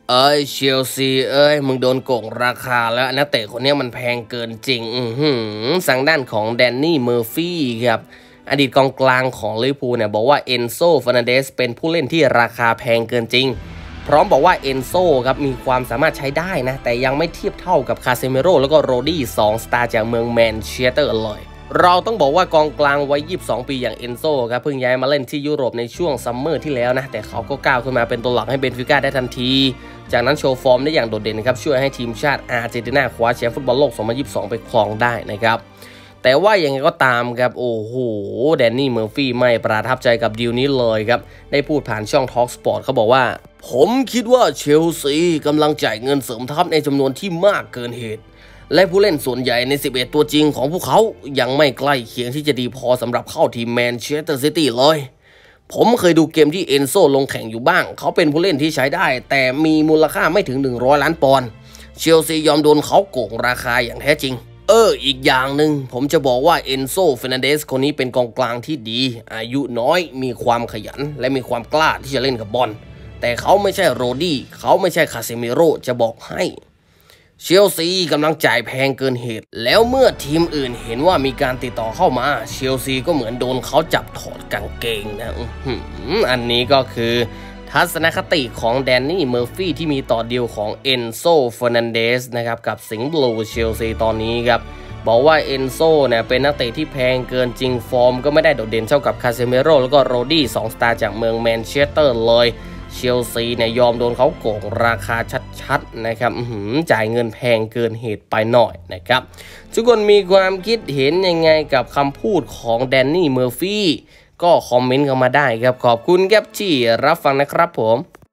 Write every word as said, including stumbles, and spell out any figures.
เอ้ยเชลซีเอ้ยมึงโดนโกงราคาแล้วนักเตะคนนี้มันแพงเกินจริงอือหือสั่งด้านของแดนนี่เมอร์ฟี่ครับอดีตกองกลางของลิเวอร์พูลเนี่ยบอกว่าเอนโซ เฟอร์นันเดสเป็นผู้เล่นที่ราคาแพงเกินจริงพร้อมบอกว่าเอนโซครับมีความสามารถใช้ได้นะแต่ยังไม่เทียบเท่ากับคาเซเมโร่แล้วก็โรดี้สองสตาร์จากเมืองแมนเชสเตอร์เลยเราต้องบอกว่ากองกลางวัยยี่สิบสองปีอย่างเอนโซครับเพิ่งย้ายมาเล่นที่ยุโรปในช่วงซัมเมอร์ที่แล้วนะแต่เขาก็ก้าวขึ้นมาเป็นตัวหลักให้เบนฟิก้าได้ทันทีจากนั้นโชว์ฟอร์มได้อย่างโดดเด่นครับช่วยให้ทีมชาติอาร์เจนตินาคว้าแชมป์ฟุตบอลโลกสองพันยี่สิบสองไปครองได้นะครับแต่ว่าอย่างไรก็ตามครับโอ้โหแดนนี่เมอร์ฟี่ไม่ประทับใจกับดีลนี้เลยครับได้พูดผ่านช่อง Talk Sport เขาบอกว่าผมคิดว่าเชลซีกำลังจ่ายเงินเสริมทัพในจำนวนที่มากเกินเหตุและผู้เล่นส่วนใหญ่ในสิบเอ็ดตัวจริงของพวกเขายังไม่ใกล้เคียงที่จะดีพอสำหรับเข้าทีมแมนเชสเตอร์ซิตี้เลยผมเคยดูเกมที่เอนโซลงแข่งอยู่บ้างเขาเป็นผู้เล่นที่ใช้ได้แต่มีมูลค่าไม่ถึงหนึ่งร้อยล้านปอนด์เชลซียอมโดนเขาโกงราคาอย่างแท้จริงเอออีกอย่างหนึ่งผมจะบอกว่าเอนโซ เฟอร์นันเดสคนนี้เป็นกองกลางที่ดีอายุน้อยมีความขยันและมีความกล้าที่จะเล่นกับบอลแต่เขาไม่ใช่โรดี้เขาไม่ใช่คาเซมิโร่จะบอกให้เชลซีกำลังจ่ายแพงเกินเหตุแล้วเมื่อทีมอื่นเห็นว่ามีการติดต่อเข้ามาเชลซีก็เหมือนโดนเขาจับถอดกางเกงนะอันนี้ก็คือทัศนคติของแดนนี่เมอร์ฟี่ที่มีต่อดีลของเอนโซ เฟอร์นันเดสนะครับกับสิงห์บลูเชลซีตอนนี้ครับบอกว่าเอนโซเนี่ยเป็นนักเตะที่แพงเกินจริงฟอร์มก็ไม่ได้โดดเด่นเท่ากับคาเซเมโร่แล้วก็โรดี้สองสตาร์จากเมืองแมนเชสเตอร์เลยเชลซีเนี่ยยอมโดนเขาโกงราคาชัดๆนะครับจ่ายเงินแพงเกินเหตุไปหน่อยนะครับทุกคนมีความคิดเห็นยังไงกับคำพูดของแดนนี่เมอร์ฟี่ก็คอมเมนต์เข้ามาได้ครับขอบคุณครับที่รับฟังนะครับผม